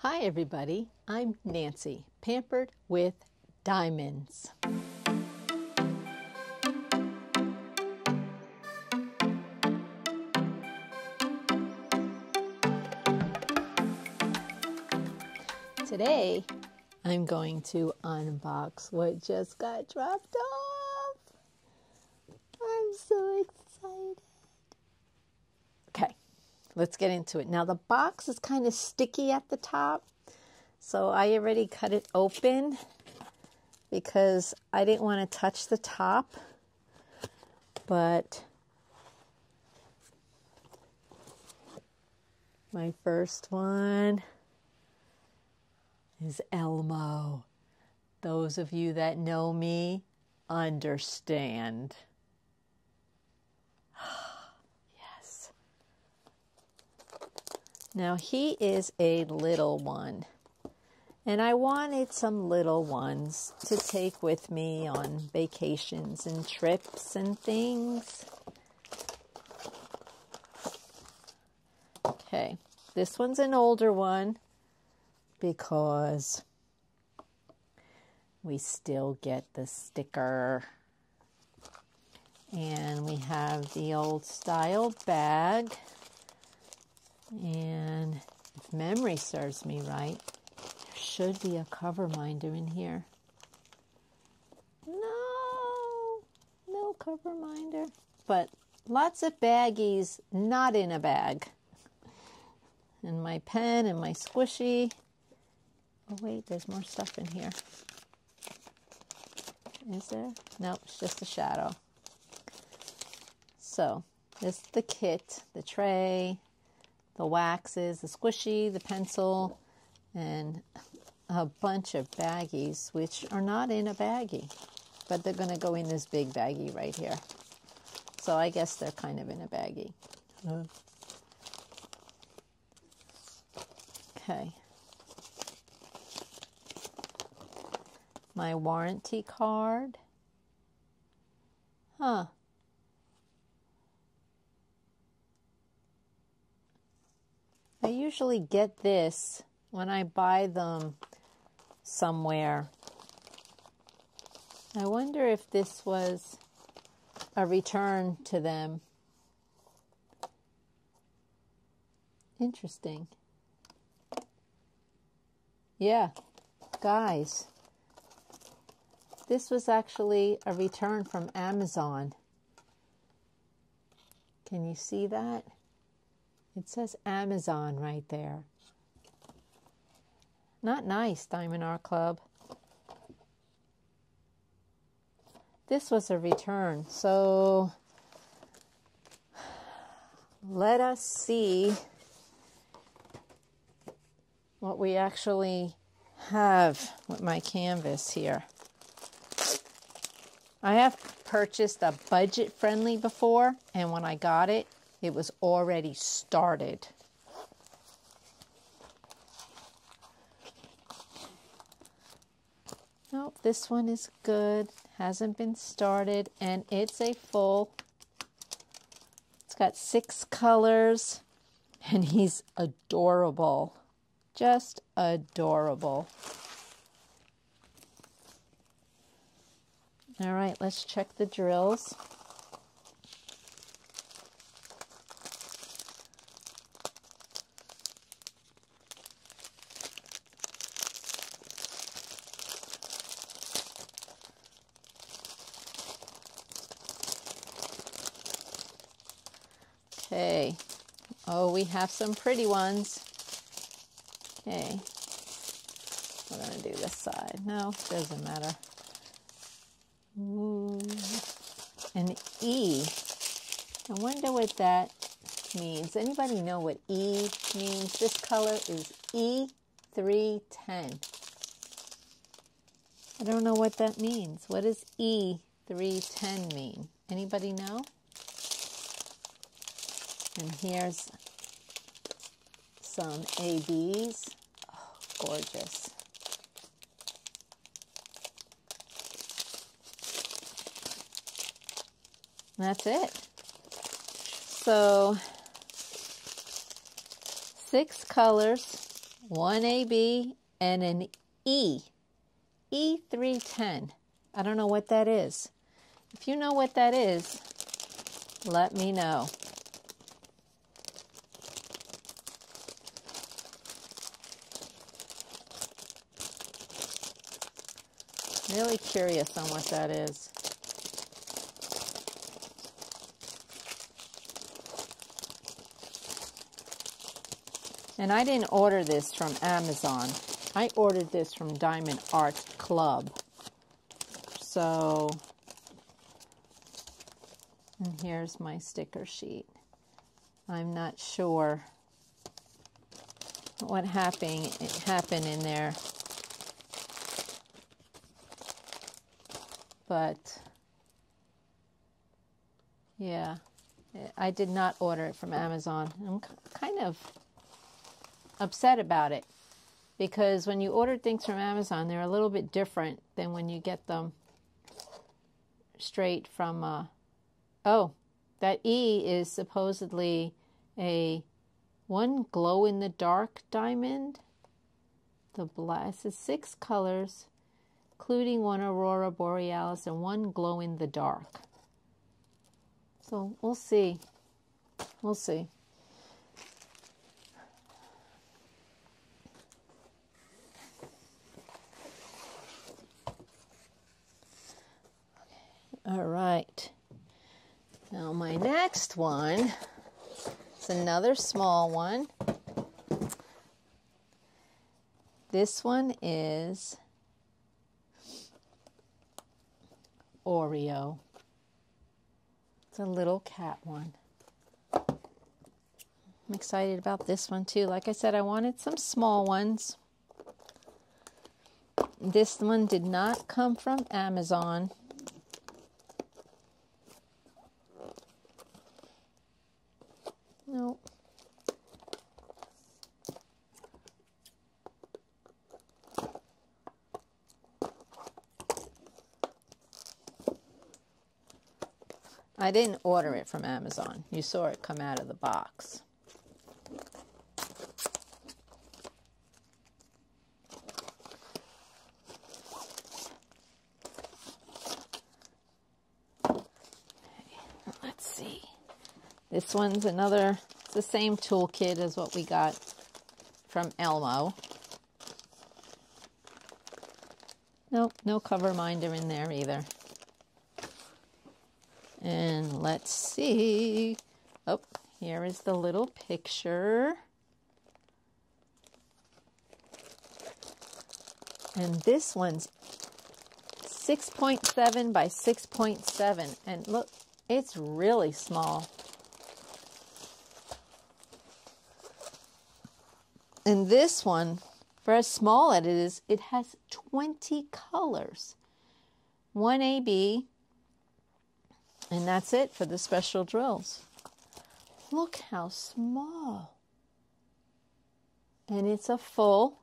Hi everybody, I'm Nancy, pampered with diamonds. Today I'm going to unbox what just got dropped off. I'm so excited. Okay, let's get into it. Now the box is kind of sticky at the top, so I already cut it open because I didn't want to touch the top, but my first one is Elmo. Those of you that know me understand. Yes. Now he is a little one, and I wanted some little ones to take with me on vacations and trips and things. Okay, this one's an older one because we still get the sticker. And we have the old style bag. And if memory serves me right, there should be a cover minder in here. No cover minder. But lots of baggies not in a bag. And my pen and my squishy. Oh wait, there's more stuff in here. Is there? Nope, it's just a shadow. So, this is the kit, the tray, the waxes, the squishy, the pencil, and a bunch of baggies, which are not in a baggie, but they're going to go in this big baggie right here. So I guess they're kind of in a baggie. Okay. My warranty card. Huh. I usually get this when I buy them somewhere. I wonder if this was a return to them. Interesting. Yeah, guys. This was actually a return from Amazon. Can you see that? It says Amazon right there. Not nice, Diamond Art Club. This was a return, so let us see what we actually have with my canvas here. I have purchased a budget-friendly before, and when I got it, it was already started. Nope, this one is good. Hasn't been started, and it's a full. It's got 6 colors, and he's adorable. Just adorable. All right, let's check the drills. Okay. Oh, we have some pretty ones. Okay. We're going to do this side. No, doesn't matter. Ooh. An E. I wonder what that means. Anybody know what E means? This color is E310. I don't know what that means. What does E310 mean? Anybody know? And here's some ABs. Oh, gorgeous. That's it. So 6 colors, one AB, and an E310. I don't know what that is. If you know what that is, let me know. Really curious on what that is. And I didn't order this from Amazon. I ordered this from Diamond Art Club. So, and here's my sticker sheet. I'm not sure what happened in there. But, yeah, I did not order it from Amazon. I'm kind of upset about it, because when you order things from Amazon, they're a little bit different than when you get them straight from, oh, that E is supposedly one glow-in-the-dark diamond. The black, it says 6 colors, including one aurora borealis and one glow-in-the-dark. So we'll see. We'll see. All right. Now my next one is another small one. This one is Oreo. It's a little cat one. I'm excited about this one too. Like I said, I wanted some small ones. This one did not come from Amazon. Nope. I didn't order it from Amazon. You saw it come out of the box. Let's see. This one's another, it's the same toolkit as what we got from Elmo. Nope, no cover minder in there either. And let's see. Oh, here is the little picture. And this one's 6.7 by 6.7. And look, it's really small. And this one, for as small as it is, it has 20 colors. 1 AB, and that's it for the special drills. Look how small. And it's a full.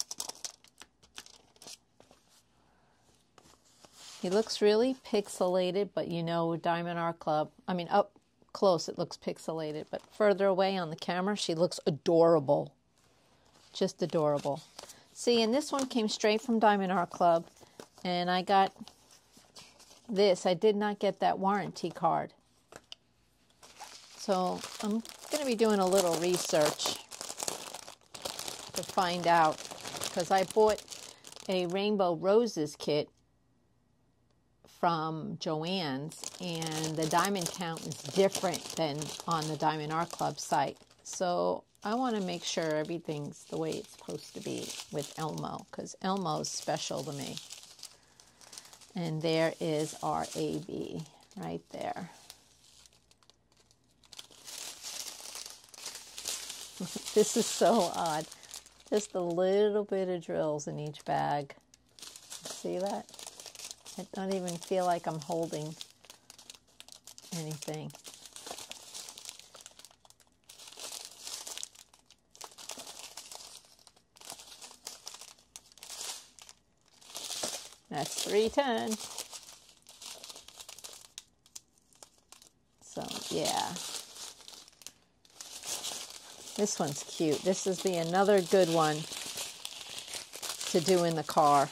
He looks really pixelated, but you know, Diamond Art Club, I mean, up close it looks pixelated, but further away on the camera, she looks adorable. Just adorable. See, and this one came straight from Diamond Art Club, and I got this. I did not get that warranty card. So I'm going to be doing a little research to find out, because I bought a Rainbow Roses kit from Joann's, and the diamond count is different than on the Diamond Art Club site. So I want to make sure everything's the way it's supposed to be with Elmo, because Elmo's special to me. And there is R0de right there. This is so odd. Just a little bit of drills in each bag. See that? I don't even feel like I'm holding anything. That's 310. So, yeah. This one's cute. This is another good one to do in the car.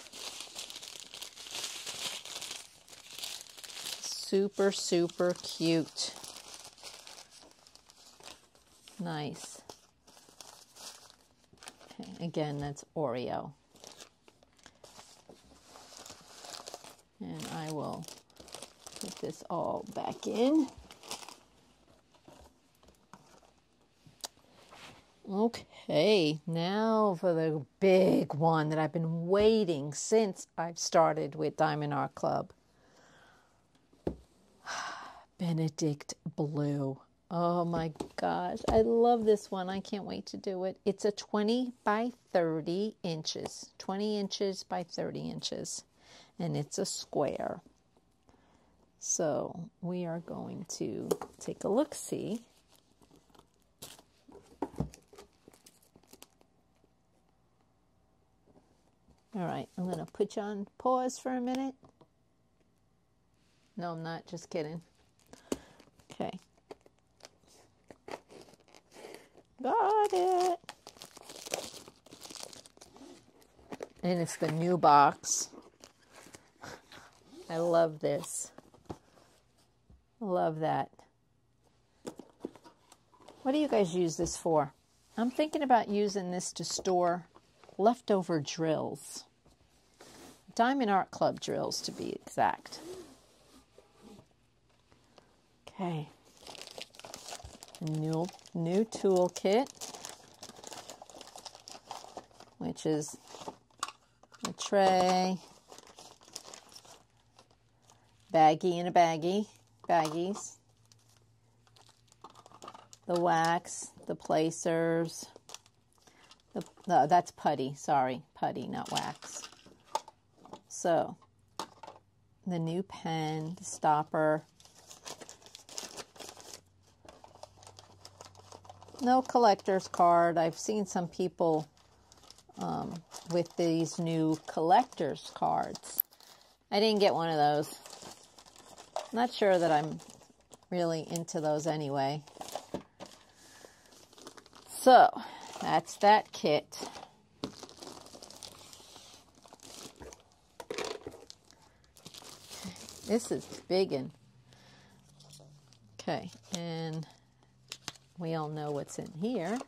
Super, super cute. Nice. Okay, again, that's Oreo. And I will put this all back in. Okay, now for the big one that I've been waiting since I've started with Diamond Art Club. Benedict Blue. Oh my gosh, I love this one. I can't wait to do it. It's a 20 by 30 inches. 20 inches by 30 inches. And it's a square. So we are going to take a look-see. All right, I'm going to put you on pause for a minute. No, I'm not. Just kidding. Okay. Got it. And it's the new box. I love this. Love that. What do you guys use this for? I'm thinking about using this to store leftover drills. Diamond Art Club drills, to be exact. Okay. New toolkit, which is a tray, baggie and a baggies, the wax, the placers, no, that's putty, sorry, putty, not wax. So, the new pen, the stopper. No collector's card. I've seen some people with these new collector's cards. I didn't get one of those. Not sure that I'm really into those anyway. So, that's that kit. This is biggin'. Okay, and we all know what's in here.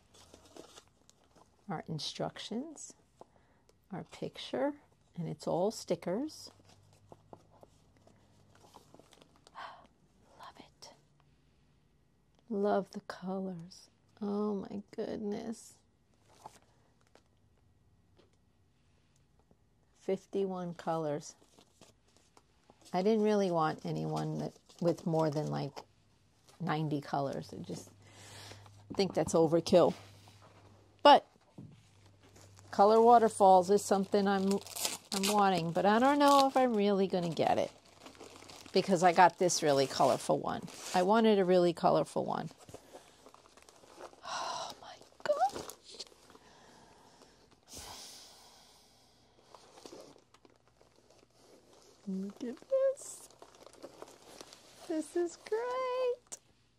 Our instructions, our picture, and it's all stickers. Love it. Love the colors. Oh my goodness. 51 colors. I didn't really want anyone that with more than like 90 colors. I just think that's overkill. But color waterfalls is something I'm wanting, but I don't know if I'm really going to get it because I got this really colorful one. I wanted a really colorful one. Oh my gosh. Look at this. This is great.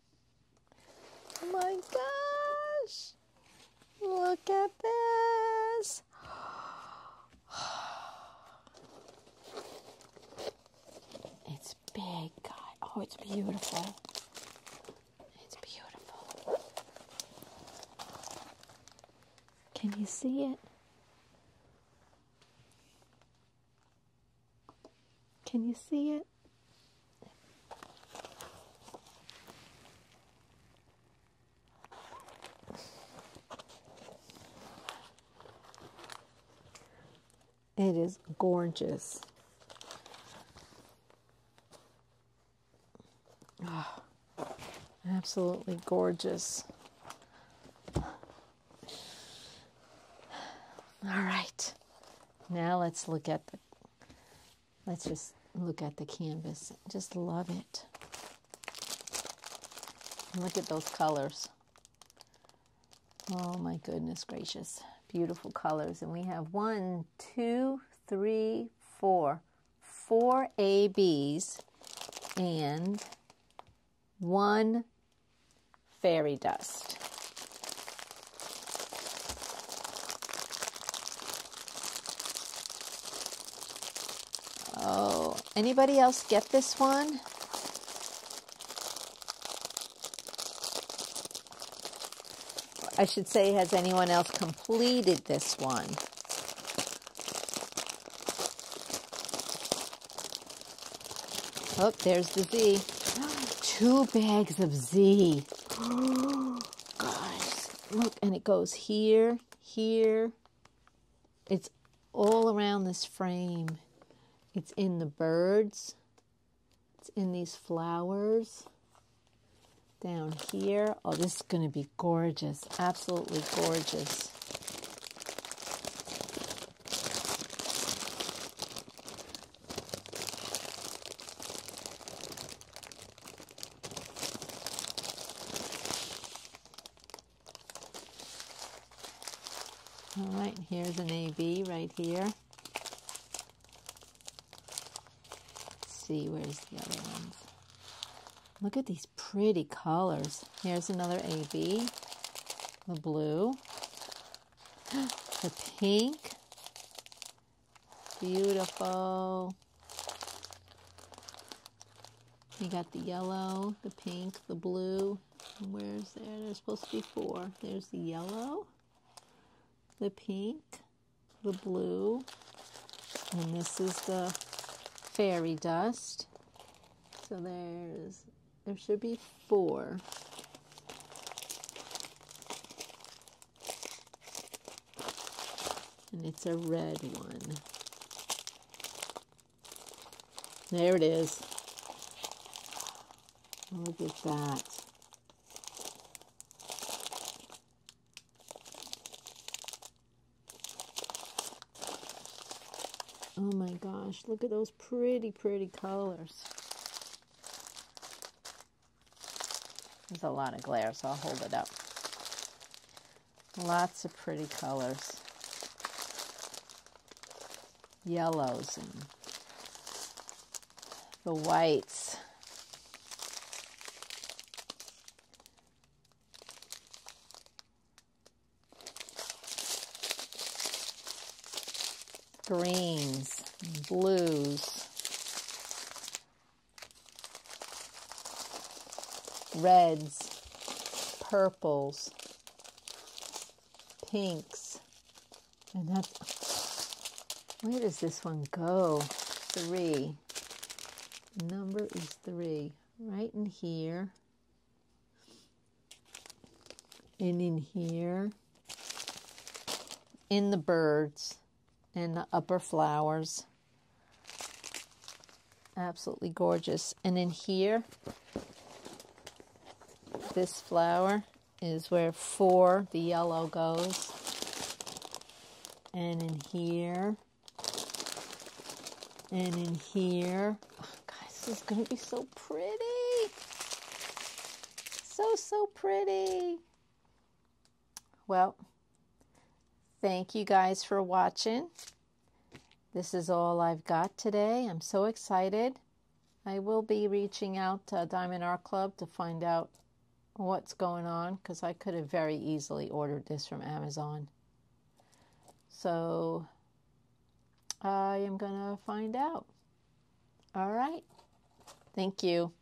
Oh my gosh. Look at this. It's big, God. Oh, it's beautiful. It's beautiful. Can you see it? Can you see it? It is gorgeous. Oh, absolutely gorgeous. All right. Now let's look at let's just look at the canvas. Just love it. Look at those colors. Oh my goodness gracious. Beautiful colors. And we have 1, 2, 3, 4. 4 ABs and 1 fairy dust. Anybody else get this one? I should say, has anyone else completed this one? Oh, there's the Z. 2 bags of Z. Guys, look, and it goes here, here. It's all around this frame. It's in the birds. It's in these flowers. Down here. Oh, this is going to be gorgeous. Absolutely gorgeous. All right, here's an AB right here. Let's see, where's the other ones? Look at these pretty colors. Here's another AB, the blue, the pink, beautiful. You got the yellow, the pink, the blue. And where's there? There's supposed to be 4. There's the yellow, the pink, the blue, and this is the fairy dust. So there should be 4. And it's a red one. There it is. Look at that. Oh my gosh, look at those pretty, pretty colors. There's a lot of glare, so I'll hold it up. Lots of pretty colors. Yellows and the whites. Greens, blues, reds, purples, pinks, and where does this one go? 3. Number is 3, right in here, and in here, in the birds, and the upper flowers. Absolutely gorgeous. And in here, this flower is where 4, the yellow, goes. And in here, and in here. Oh, guys, this is going to be so pretty. So pretty. Well, thank you guys for watching. This is all I've got today. I'm so excited. I will be reaching out to Diamond Art Club to find out what's going on, because I could have very easily ordered this from Amazon. So I am going to find out. All right. Thank you.